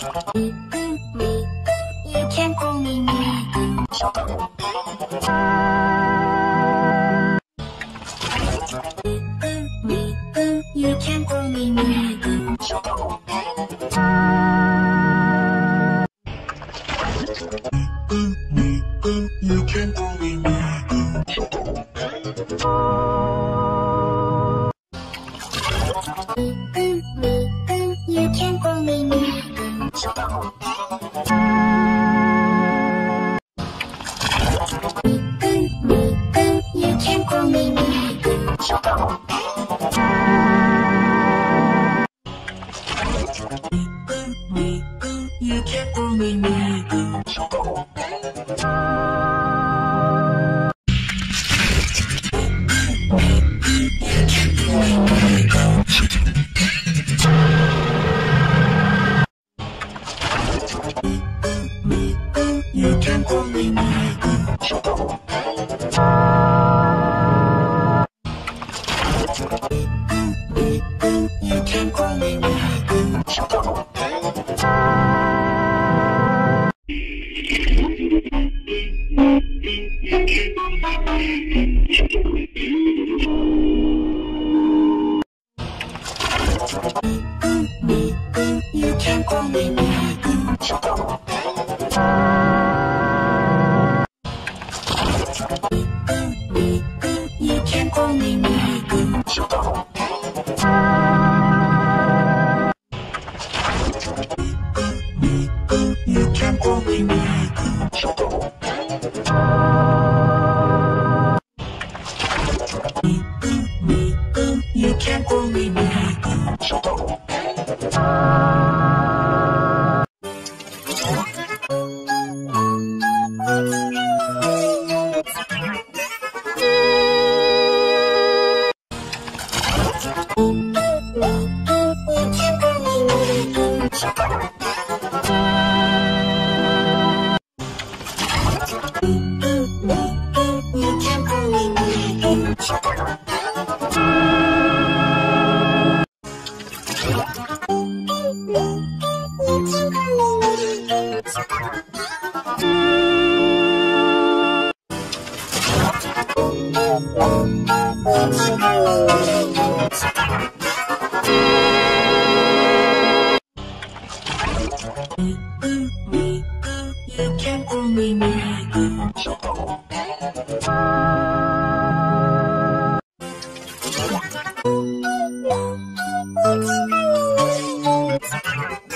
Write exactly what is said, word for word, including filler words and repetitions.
You can call me Miku. Miku, you can call me Miku. Miku, you can call me Miku. Miku, you can call me Miku. Miku, you can call me Miku. Miku, you can call me Miku. Miku, you can call me Miku. Miku, you can call me Miku. Miku, you can call me Miku. Miku, you can call me Miku. Miku, you can call me Miku. Miku, you can call me Miku. You can call me Miku.